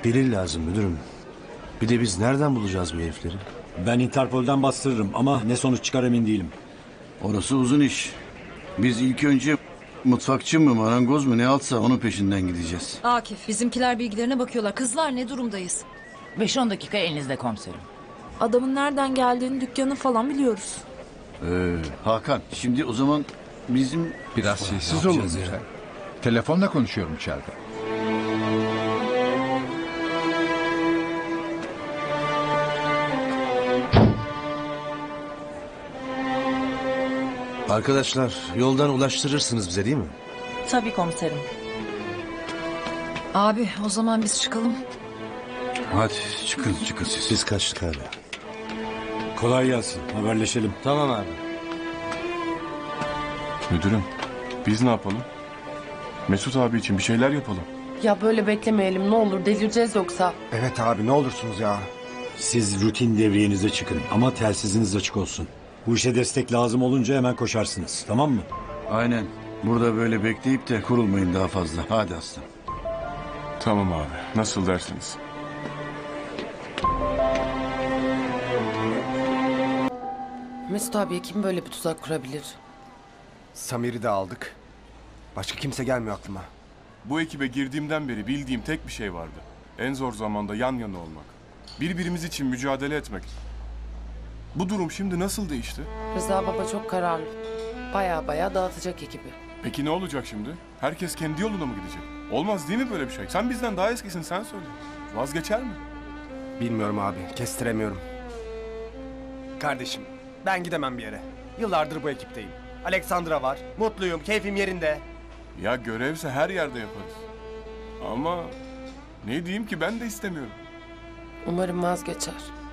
Delil lazım müdürüm. Bir de biz nereden bulacağız bu herifleri? Ben Interpol'den bastırırım ama ne sonuç çıkar emin değilim. Orası uzun iş. Biz ilk önce mutfakçı mı marangoz mu ne altsa onun peşinden gideceğiz. Akif, bizimkiler bilgilerine bakıyorlar. Kızlar ne durumdayız? 5-10 dakika elinizde komiserim. Adamın nereden geldiğini, dükkanı falan biliyoruz. Hakan şimdi o zaman bizim... Biraz sessiz olun lütfen. Telefonla konuşuyorum içeride. Arkadaşlar yoldan ulaştırırsınız bize değil mi? Tabii komiserim. Abi, o zaman biz çıkalım. Hadi çıkın siz. Biz kaçtık abi. Kolay gelsin. Haberleşelim. Tamam abi. Müdürüm, biz ne yapalım? Mesut abi için bir şeyler yapalım. Ya böyle beklemeyelim ne olur, delireceğiz yoksa. Evet abi ne olursunuz ya. Siz rutin devriyenize çıkın ama telsiziniz açık olsun. Bu işe destek lazım olunca hemen koşarsınız. Tamam mı? Aynen. Burada böyle bekleyip de kurulmayın daha fazla. Hadi aslan. Tamam abi, nasıl dersiniz? Mesut abiye kim böyle bir tuzak kurabilir? Samir'i de aldık. Başka kimse gelmiyor aklıma. Bu ekibe girdiğimden beri bildiğim tek bir şey vardı. En zor zamanda yan yana olmak. Birbirimiz için mücadele etmek. Bu durum şimdi nasıl değişti? Rıza baba çok kararlı. Baya dağıtacak ekibi. Peki ne olacak şimdi? Herkes kendi yoluna mı gidecek? Olmaz değil mi böyle bir şey? Sen bizden daha eskisin, sen söyle. Vazgeçer mi? Bilmiyorum abi, kestiremiyorum. Kardeşim, ben gidemem bir yere. Yıllardır bu ekipteyim. Alexandra var, mutluyum, keyfim yerinde. Ya görevse her yerde yaparız. Ama ne diyeyim ki ben de istemiyorum. Umarım vazgeçer.